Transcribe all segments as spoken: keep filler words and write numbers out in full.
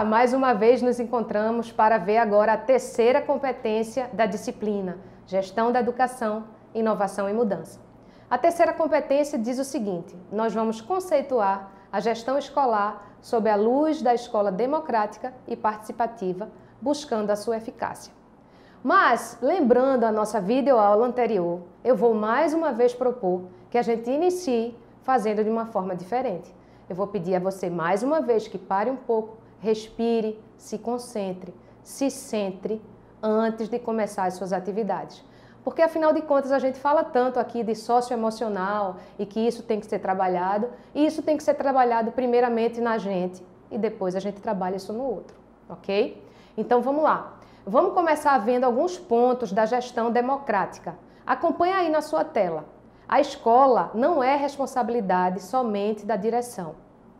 Olá, mais uma vez nos encontramos para ver agora a terceira competência da disciplina, Gestão da Educação, Inovação e Mudança. A terceira competência diz o seguinte: nós vamos conceituar a gestão escolar sob a luz da escola democrática e participativa, buscando a sua eficácia. Mas, lembrando a nossa videoaula anterior, eu vou mais uma vez propor que a gente inicie fazendo de uma forma diferente. Eu vou pedir a você mais uma vez que pare um pouco, respire, se concentre, se centre antes de começar as suas atividades. Porque, afinal de contas, a gente fala tanto aqui de socioemocional e que isso tem que ser trabalhado, e isso tem que ser trabalhado primeiramente na gente e depois a gente trabalha isso no outro, ok? Então, vamos lá. Vamos começar vendo alguns pontos da gestão democrática. Acompanhe aí na sua tela. A escola não é responsabilidade somente da direção.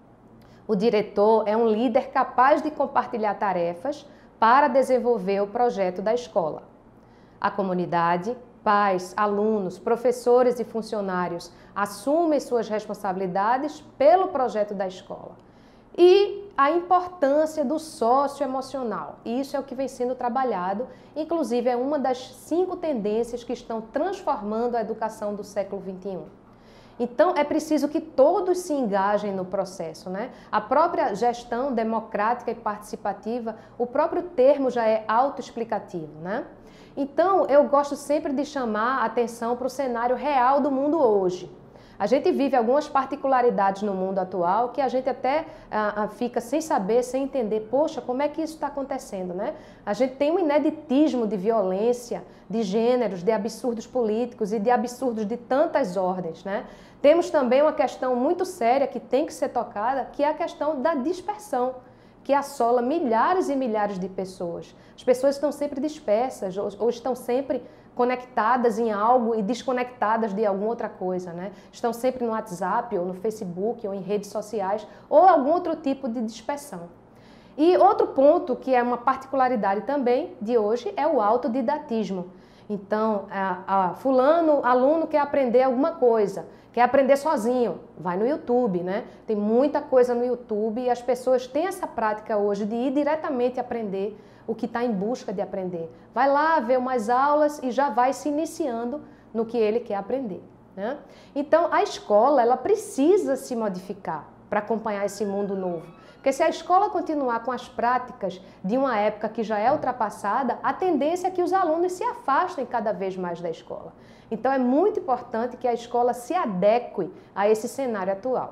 O diretor é um líder capaz de compartilhar tarefas para desenvolver o projeto da escola. A comunidade, pais, alunos, professores e funcionários assumem suas responsabilidades pelo projeto da escola. E a importância do socioemocional. Isso é o que vem sendo trabalhado, inclusive é uma das cinco tendências que estão transformando a educação do século vinte e um. Então, é preciso que todos se engajem no processo, né? A própria gestão democrática e participativa, o próprio termo já é autoexplicativo, né? Então, eu gosto sempre de chamar a atenção para o cenário real do mundo hoje. A gente vive algumas particularidades no mundo atual que a gente até ah, fica sem saber, sem entender, poxa, como é que isso está acontecendo, né? A gente tem um ineditismo de violência, de gêneros, de absurdos políticos e de absurdos de tantas ordens, né? Temos também uma questão muito séria que tem que ser tocada, que é a questão da dispersão, que assola milhares e milhares de pessoas. As pessoas estão sempre dispersas ou, ou estão sempre conectadas em algo e desconectadas de alguma outra coisa, né? Estão sempre no WhatsApp ou no Facebook ou em redes sociais ou algum outro tipo de dispersão. E outro ponto que é uma particularidade também de hoje é o autodidatismo. Então, a, a fulano, aluno quer aprender alguma coisa, quer aprender sozinho, vai no YouTube, né? Tem muita coisa no YouTube e as pessoas têm essa prática hoje de ir diretamente aprender o que está em busca de aprender. Vai lá ver umas aulas e já vai se iniciando no que ele quer aprender, né? Então, a escola ela precisa se modificar para acompanhar esse mundo novo. Porque se a escola continuar com as práticas de uma época que já é ultrapassada, a tendência é que os alunos se afastem cada vez mais da escola. Então, é muito importante que a escola se adeque a esse cenário atual.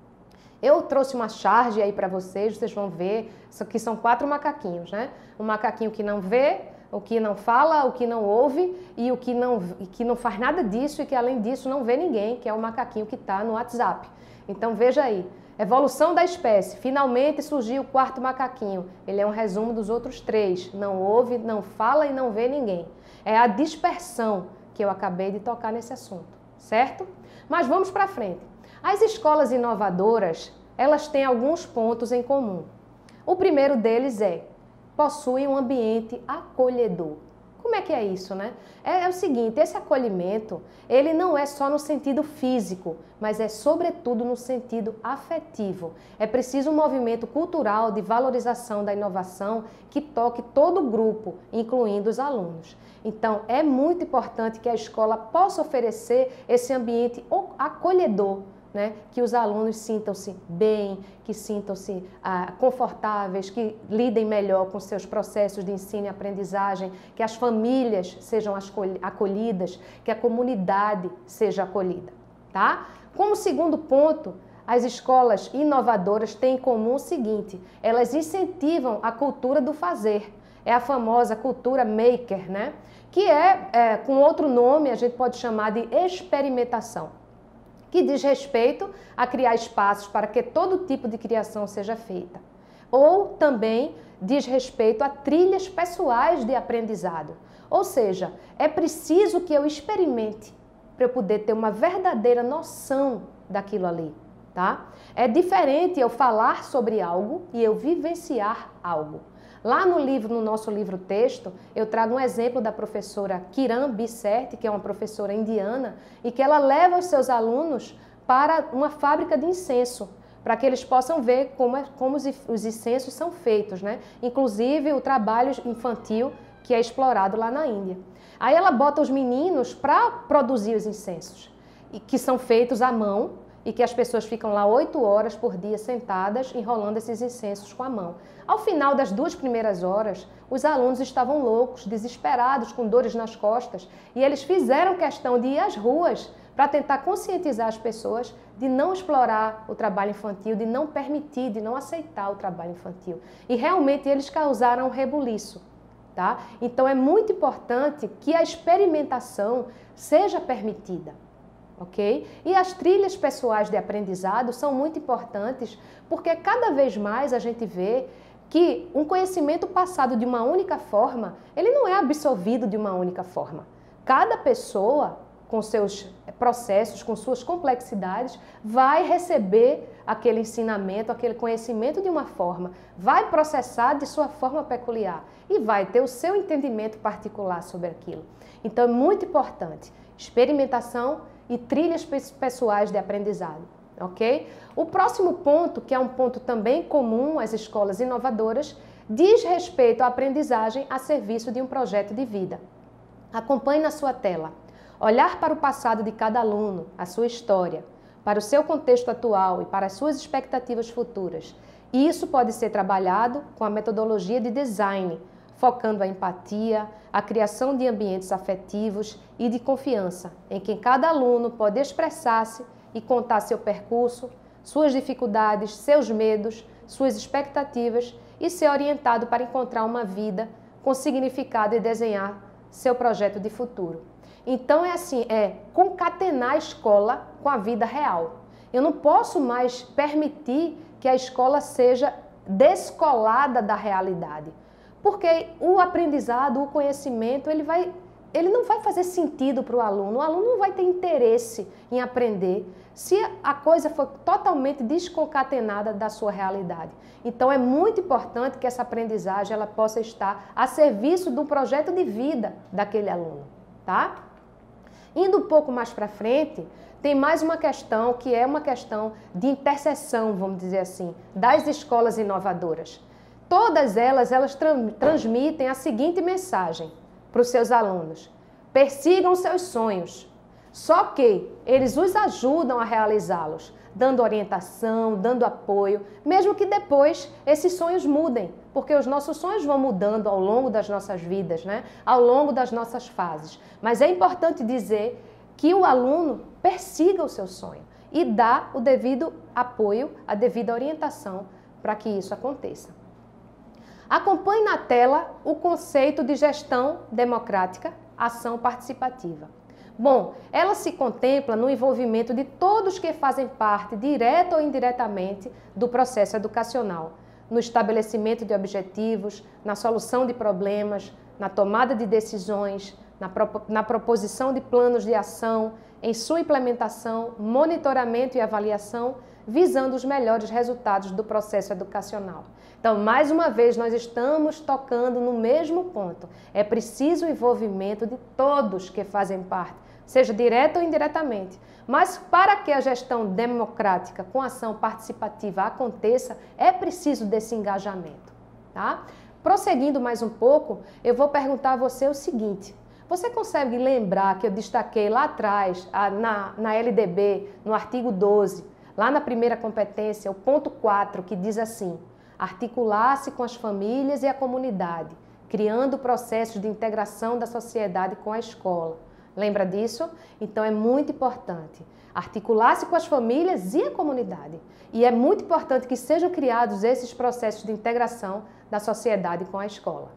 Eu trouxe uma charge aí para vocês, vocês vão ver, isso aqui são quatro macaquinhos, né? Um macaquinho que não vê, o que não fala, o que não ouve e o que não, que não faz nada disso e que além disso não vê ninguém, que é o macaquinho que está no WhatsApp. Então veja aí, evolução da espécie, finalmente surgiu o quarto macaquinho, ele é um resumo dos outros três, não ouve, não fala e não vê ninguém. É a dispersão que eu acabei de tocar nesse assunto, certo? Mas vamos para frente. As escolas inovadoras, elas têm alguns pontos em comum. O primeiro deles é, possuem um ambiente acolhedor. Como é que é isso, né? É, é o seguinte, esse acolhimento, ele não é só no sentido físico, mas é sobretudo no sentido afetivo. É preciso um movimento cultural de valorização da inovação que toque todo o grupo, incluindo os alunos. Então, é muito importante que a escola possa oferecer esse ambiente acolhedor, né? Que os alunos sintam-se bem, que sintam-se ah, confortáveis, que lidem melhor com seus processos de ensino e aprendizagem, que as famílias sejam acolhidas, que a comunidade seja acolhida, tá? Como segundo ponto, as escolas inovadoras têm em comum o seguinte, elas incentivam a cultura do fazer, é a famosa cultura maker, né? Que é, é, com outro nome, a gente pode chamar de experimentação, que diz respeito a criar espaços para que todo tipo de criação seja feita. Ou também diz respeito a trilhas pessoais de aprendizado. Ou seja, é preciso que eu experimente para eu poder ter uma verdadeira noção daquilo ali, tá? É diferente eu falar sobre algo e eu vivenciar algo. Lá no livro, no nosso livro texto, eu trago um exemplo da professora Kiran Bisserti, que é uma professora indiana, e que ela leva os seus alunos para uma fábrica de incenso, para que eles possam ver como, é, como os, os incensos são feitos, né? Inclusive o trabalho infantil que é explorado lá na Índia. Aí ela bota os meninos para produzir os incensos, que são feitos à mão, e que as pessoas ficam lá oito horas por dia sentadas, enrolando esses incensos com a mão. Ao final das duas primeiras horas, os alunos estavam loucos, desesperados, com dores nas costas, e eles fizeram questão de ir às ruas para tentar conscientizar as pessoas de não explorar o trabalho infantil, de não permitir, de não aceitar o trabalho infantil. E realmente eles causaram um rebuliço, tá? Então é muito importante que a experimentação seja permitida. Ok? E as trilhas pessoais de aprendizado são muito importantes porque cada vez mais a gente vê que um conhecimento passado de uma única forma, ele não é absorvido de uma única forma. Cada pessoa, com seus processos, com suas complexidades, vai receber aquele ensinamento, aquele conhecimento de uma forma, vai processar de sua forma peculiar e vai ter o seu entendimento particular sobre aquilo. Então é muito importante experimentação e trilhas pessoais de aprendizado, ok? O próximo ponto, que é um ponto também comum às escolas inovadoras, diz respeito à aprendizagem a serviço de um projeto de vida. Acompanhe na sua tela. Olhar para o passado de cada aluno, a sua história, para o seu contexto atual e para as suas expectativas futuras. E isso pode ser trabalhado com a metodologia de design, focando a empatia, a criação de ambientes afetivos e de confiança, em que cada aluno pode expressar-se e contar seu percurso, suas dificuldades, seus medos, suas expectativas e ser orientado para encontrar uma vida com significado e desenhar seu projeto de futuro. Então é assim, é concatenar a escola com a vida real. Eu não posso mais permitir que a escola seja descolada da realidade. Porque o aprendizado, o conhecimento, ele, vai, ele não vai fazer sentido para o aluno. O aluno não vai ter interesse em aprender se a coisa for totalmente desconcatenada da sua realidade. Então é muito importante que essa aprendizagem ela possa estar a serviço do projeto de vida daquele aluno, tá? Indo um pouco mais para frente, tem mais uma questão que é uma questão de interseção, vamos dizer assim, das escolas inovadoras. Todas elas, elas transmitem a seguinte mensagem para os seus alunos: persigam seus sonhos, só que eles os ajudam a realizá-los, dando orientação, dando apoio, mesmo que depois esses sonhos mudem, porque os nossos sonhos vão mudando ao longo das nossas vidas, né? Ao longo das nossas fases. Mas é importante dizer que o aluno persiga o seu sonho e dá o devido apoio, a devida orientação para que isso aconteça. Acompanhe na tela o conceito de gestão democrática, ação participativa. Bom, ela se contempla no envolvimento de todos que fazem parte, direta ou indiretamente, do processo educacional, no estabelecimento de objetivos, na solução de problemas, na tomada de decisões, na, pro, na proposição de planos de ação, em sua implementação, monitoramento e avaliação, visando os melhores resultados do processo educacional. Então, mais uma vez, nós estamos tocando no mesmo ponto. É preciso o envolvimento de todos que fazem parte, seja direto ou indiretamente. Mas para que a gestão democrática com ação participativa aconteça, é preciso desse engajamento, tá? Prosseguindo mais um pouco, eu vou perguntar a você o seguinte: você consegue lembrar que eu destaquei lá atrás, na, na L D B, no artigo doze, lá na primeira competência, o ponto quatro, que diz assim: articular-se com as famílias e a comunidade, criando processos de integração da sociedade com a escola. Lembra disso? Então é muito importante articular-se com as famílias e a comunidade. E é muito importante que sejam criados esses processos de integração da sociedade com a escola.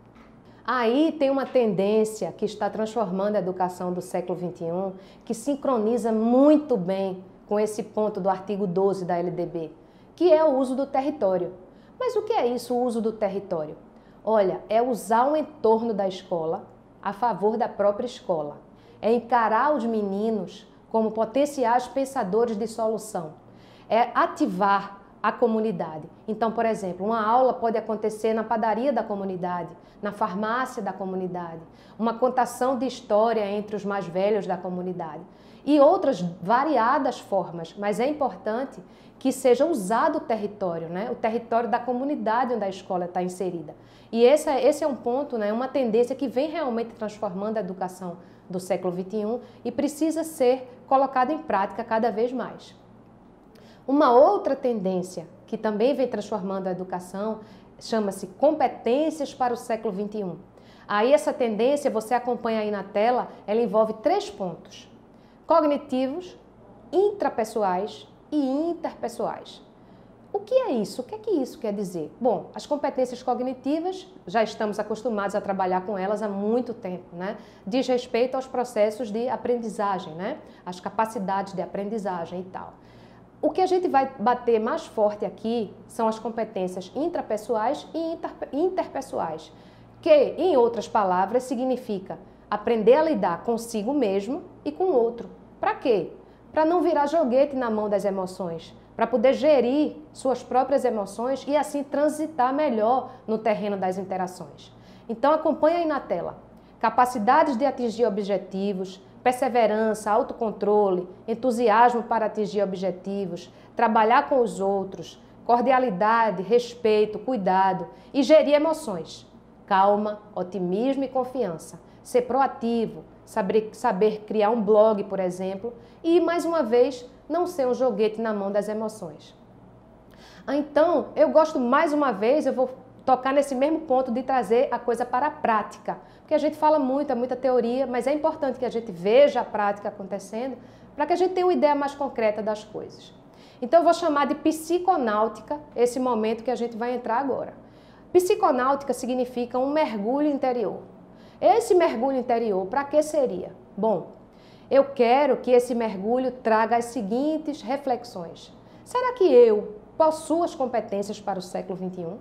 Aí tem uma tendência que está transformando a educação do século vinte e um, que sincroniza muito bem com esse ponto do artigo doze da L D B, que é o uso do território. Mas o que é isso, o uso do território? Olha, é usar o entorno da escola a favor da própria escola. É encarar os meninos como potenciais pensadores de solução. É ativar a comunidade. Então, por exemplo, uma aula pode acontecer na padaria da comunidade, na farmácia da comunidade, uma contação de história entre os mais velhos da comunidade e outras variadas formas, mas é importante que seja usado o território, né? O território da comunidade onde a escola está inserida. E esse é, esse é um ponto, né? Uma tendência que vem realmente transformando a educação do século vinte e um e precisa ser colocada em prática cada vez mais. Uma outra tendência que também vem transformando a educação chama-se competências para o século vinte e um. Aí essa tendência, você acompanha aí na tela, ela envolve três pontos: cognitivos, intrapessoais e interpessoais. O que é isso? O que é que isso quer dizer? Bom, as competências cognitivas, já estamos acostumados a trabalhar com elas há muito tempo, né? Diz respeito aos processos de aprendizagem, né? As capacidades de aprendizagem e tal. O que a gente vai bater mais forte aqui são as competências intrapessoais e interpessoais, que, em outras palavras, significa aprender a lidar consigo mesmo e com o outro. Para quê? Para não virar joguete na mão das emoções, para poder gerir suas próprias emoções e assim transitar melhor no terreno das interações. Então acompanha aí na tela. Capacidades de atingir objetivos, perseverança, autocontrole, entusiasmo para atingir objetivos, trabalhar com os outros, cordialidade, respeito, cuidado e gerir emoções. Calma, otimismo e confiança. Ser proativo, saber, saber criar um blog, por exemplo, e, mais uma vez, não ser um joguete na mão das emoções. Então, eu gosto mais uma vez, eu vou tocar nesse mesmo ponto de trazer a coisa para a prática, porque a gente fala muito, é muita teoria, mas é importante que a gente veja a prática acontecendo para que a gente tenha uma ideia mais concreta das coisas. Então, eu vou chamar de psiconáutica esse momento que a gente vai entrar agora. Psiconáutica significa um mergulho interior. Esse mergulho interior, para que seria? Bom, eu quero que esse mergulho traga as seguintes reflexões. Será que eu possuo as competências para o século vinte e um?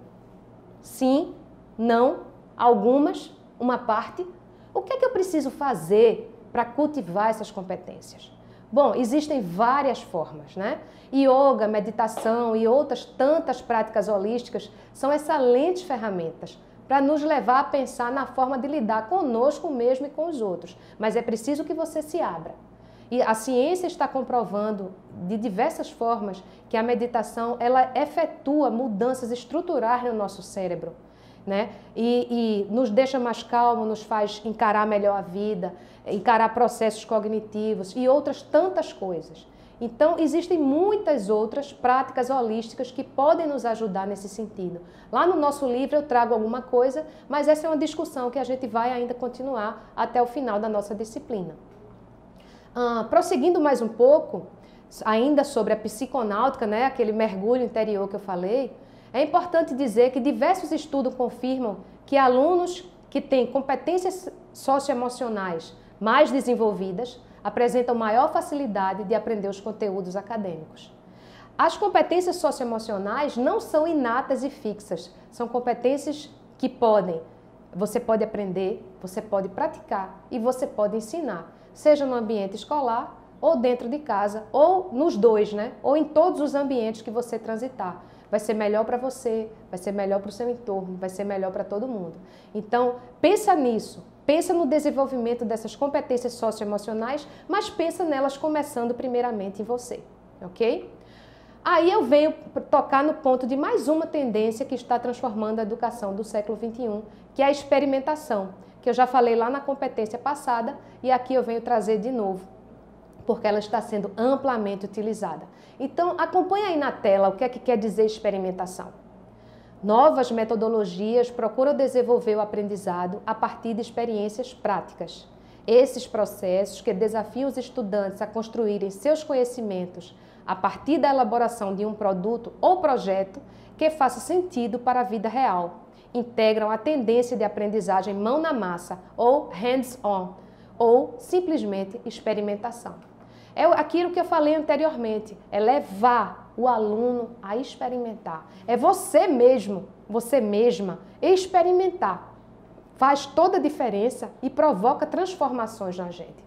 Sim, não, algumas, uma parte. O que é que eu preciso fazer para cultivar essas competências? Bom, existem várias formas, né? Yoga, meditação e outras tantas práticas holísticas são excelentes ferramentas para nos levar a pensar na forma de lidar conosco mesmo e com os outros. Mas é preciso que você se abra. E a ciência está comprovando de diversas formas que a meditação ela efetua mudanças estruturais no nosso cérebro, né? E, e nos deixa mais calmo, nos faz encarar melhor a vida, encarar processos cognitivos e outras tantas coisas. Então, existem muitas outras práticas holísticas que podem nos ajudar nesse sentido. Lá no nosso livro eu trago alguma coisa, mas essa é uma discussão que a gente vai ainda continuar até o final da nossa disciplina. Ah, prosseguindo mais um pouco, ainda sobre a psiconáutica, né, aquele mergulho interior que eu falei, é importante dizer que diversos estudos confirmam que alunos que têm competências socioemocionais mais desenvolvidas apresentam maior facilidade de aprender os conteúdos acadêmicos. As competências socioemocionais não são inatas e fixas, são competências que podem, você pode aprender, você pode praticar e você pode ensinar, seja no ambiente escolar ou dentro de casa, ou nos dois, né? Ou em todos os ambientes que você transitar. Vai ser melhor para você, vai ser melhor para o seu entorno, vai ser melhor para todo mundo. Então, pensa nisso. Pensa no desenvolvimento dessas competências socioemocionais, mas pensa nelas começando primeiramente em você, ok? Aí eu venho tocar no ponto de mais uma tendência que está transformando a educação do século vinte e um, que é a experimentação, que eu já falei lá na competência passada e aqui eu venho trazer de novo, porque ela está sendo amplamente utilizada. Então, acompanha aí na tela o que é que quer dizer experimentação. Novas metodologias procuram desenvolver o aprendizado a partir de experiências práticas. Esses processos que desafiam os estudantes a construírem seus conhecimentos a partir da elaboração de um produto ou projeto que faça sentido para a vida real. Integram a tendência de aprendizagem mão na massa, ou hands-on, ou simplesmente experimentação. É aquilo que eu falei anteriormente, é levar o aluno a experimentar. É você mesmo, você mesma, experimentar. Faz toda a diferença e provoca transformações na gente.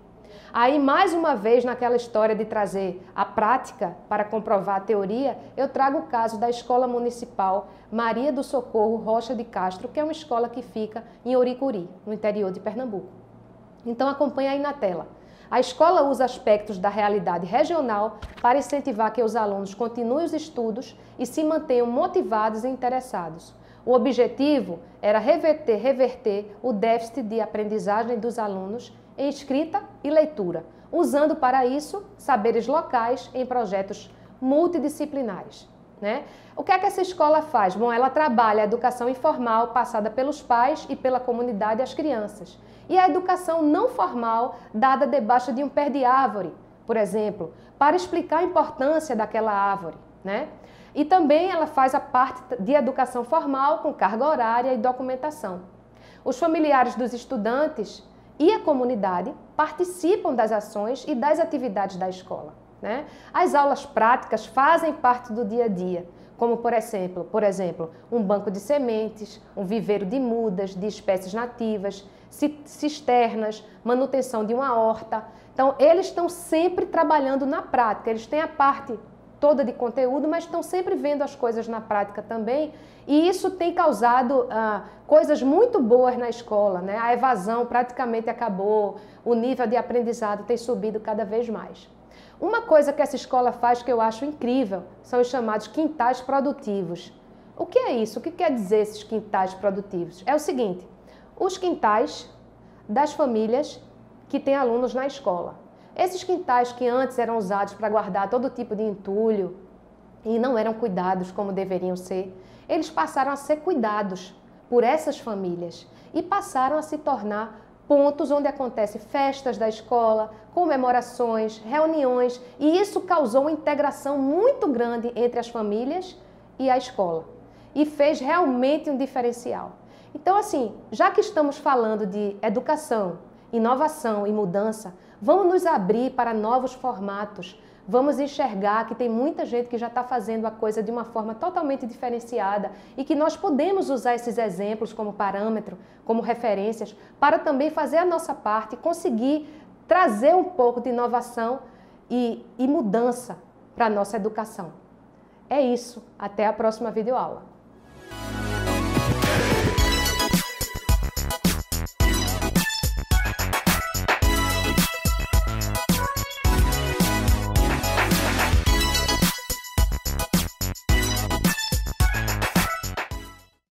Aí, mais uma vez, naquela história de trazer a prática para comprovar a teoria, eu trago o caso da Escola Municipal Maria do Socorro Rocha de Castro, que é uma escola que fica em Oricuri, no interior de Pernambuco. Então, acompanhe aí na tela. A escola usa aspectos da realidade regional para incentivar que os alunos continuem os estudos e se mantenham motivados e interessados. O objetivo era reverter, reverter o déficit de aprendizagem dos alunos em escrita e leitura, usando para isso saberes locais em projetos multidisciplinares, né? O que é que essa escola faz? Bom, ela trabalha a educação informal passada pelos pais e pela comunidade às crianças. E a educação não formal dada debaixo de um pé de árvore, por exemplo, para explicar a importância daquela árvore, né? E também ela faz a parte de educação formal com carga horária e documentação. Os familiares dos estudantes e a comunidade participam das ações e das atividades da escola, né? As aulas práticas fazem parte do dia a dia, como por exemplo, por exemplo, um banco de sementes, um viveiro de mudas, de espécies nativas, cisternas, manutenção de uma horta. Então, eles estão sempre trabalhando na prática, eles têm a parte toda de conteúdo, mas estão sempre vendo as coisas na prática também, e isso tem causado ah, coisas muito boas na escola, né? A evasão praticamente acabou, o nível de aprendizado tem subido cada vez mais. Uma coisa que essa escola faz que eu acho incrível são os chamados quintais produtivos. O que é isso? O que quer dizer esses quintais produtivos? É o seguinte, os quintais das famílias que têm alunos na escola. Esses quintais que antes eram usados para guardar todo tipo de entulho e não eram cuidados como deveriam ser, eles passaram a ser cuidados por essas famílias e passaram a se tornar pontos onde acontecem festas da escola, comemorações, reuniões, e isso causou uma integração muito grande entre as famílias e a escola e fez realmente um diferencial. Então, assim, já que estamos falando de educação, inovação e mudança, vamos nos abrir para novos formatos, vamos enxergar que tem muita gente que já está fazendo a coisa de uma forma totalmente diferenciada e que nós podemos usar esses exemplos como parâmetro, como referências, para também fazer a nossa parte e conseguir trazer um pouco de inovação e, e mudança para a nossa educação. É isso, até a próxima videoaula.